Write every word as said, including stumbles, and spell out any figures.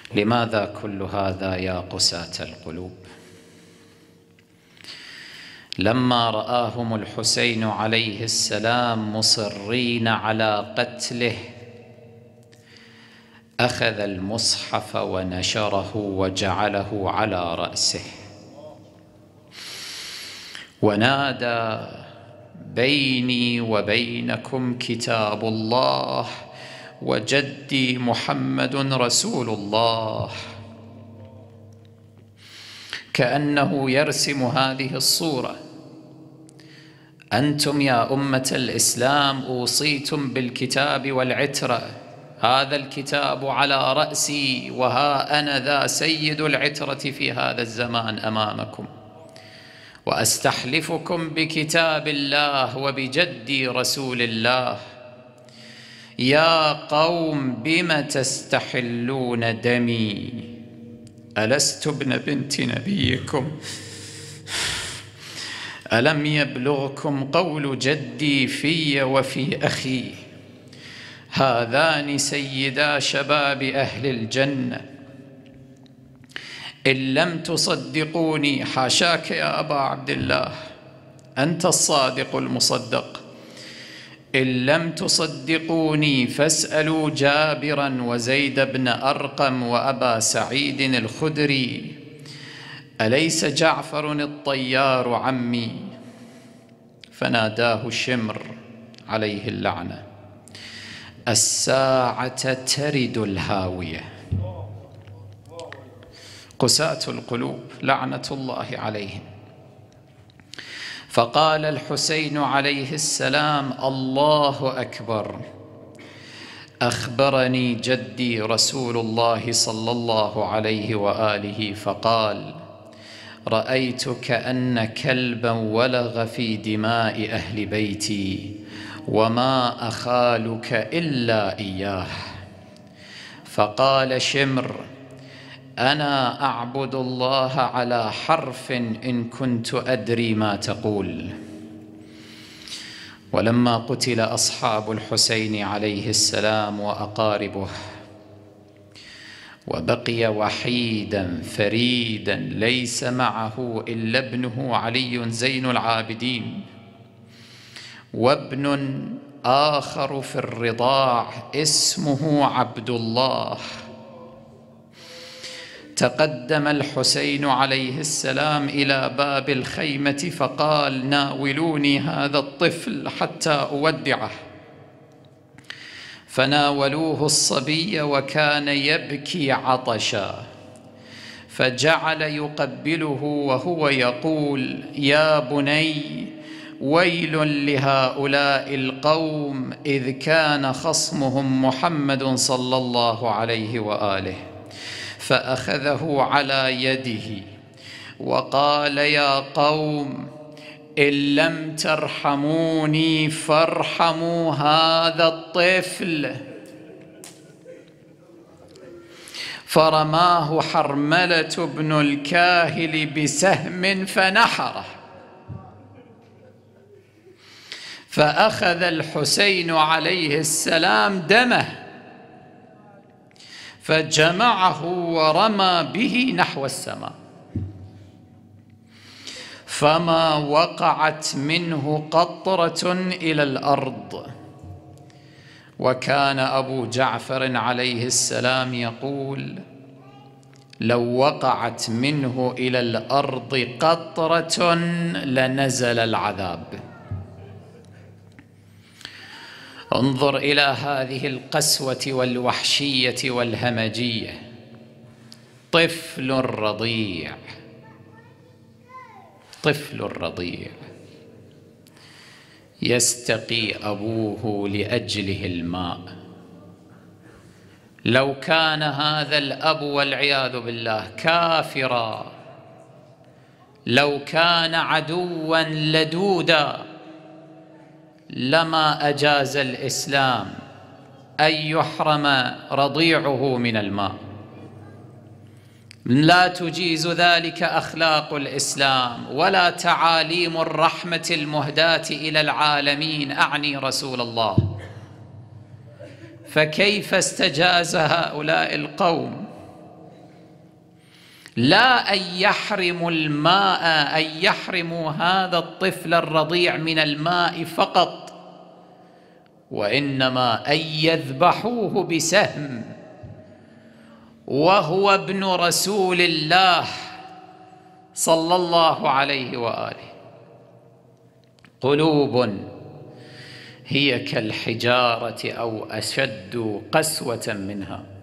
لماذا كل هذا يا قساة القلوب؟ لما رآهم الحسين عليه السلام مصرين على قتله أخذ المصحف ونشره وجعله على رأسه ونادى: بيني وبينكم كتاب الله وجدي محمد رسول الله. كأنه يرسم هذه الصورة: أنتم يا أمة الإسلام أوصيتم بالكتاب والعترة، هذا الكتاب على رأسي وها أنا ذا سيد العترة في هذا الزمان أمامكم، وأستحلفكم بكتاب الله وبجدي رسول الله. يا قوم بم تستحلون دمي؟ ألست ابن بنت نبيكم؟ ألم يبلغكم قول جدي في وفي أخي؟ هذان سيدا شباب أهل الجنة. إن لم تصدقوني، حاشاك يا أبا عبد الله، أنت الصادق المصدق، إن لم تصدقوني فاسألوا جابرا وزيد بن أرقم وأبا سعيد الخدري، أليس جعفر الطيار عمي؟ فناداه شمر عليه اللعنة: الساعة ترد الهاوية. قساة القلوب لعنة الله عليهم. فقال الحسين عليه السلام: الله أكبر، أخبرني جدي رسول الله صلى الله عليه وآله فقال: رأيت كأن كلبا ولغ في دماء أهل بيتي وما أخالك إلا إياه. فقال شمر: أنا أعبد الله على حرف إن كنت أدري ما تقول. ولما قتل أصحاب الحسين عليه السلام وأقاربه وبقي وحيدا فريدا ليس معه إلا ابنه علي زين العابدين، وابن آخر في الرضاع اسمه عبد الله، تقدم الحسين عليه السلام إلى باب الخيمة فقال: ناولوني هذا الطفل حتى أودعه. فناولوه الصبي وكان يبكي عطشا، فجعل يقبله وهو يقول: يا بني، ويل لهؤلاء القوم إذ كان خصمهم محمد صلى الله عليه وآله. فأخذه على يده وقال: يا قوم، إن لم ترحموني فارحموا هذا الطفل. فرماه حرملة بن الكاهل بسهم فنحره. فأخذ الحسين عليه السلام دمه فجمعه ورمى به نحو السماء، فما وقعت منه قطرة إلى الأرض. وكان أبو جعفر عليه السلام يقول: لو وقعت منه إلى الأرض قطرة لنزل العذاب. انظر إلى هذه القسوة والوحشية والهمجية. طفل رضيع، طفل رضيع يستقي أبوه لأجله الماء. لو كان هذا الأب والعياذ بالله كافرا، لو كان عدوا لدودا، لما أجاز الإسلام أن يحرم رضيعه من الماء. لا تجيز ذلك أخلاق الإسلام ولا تعاليم الرحمة المهداة إلى العالمين، أعني رسول الله. فكيف استجاز هؤلاء القوم لا أن يحرموا الماء، أن يحرموا هذا الطفل الرضيع من الماء فقط، وإنما أن يذبحوه بسهم وهو ابن رسول الله صلى الله عليه وآله. قلوب هي كالحجارة أو أشد قسوة منها.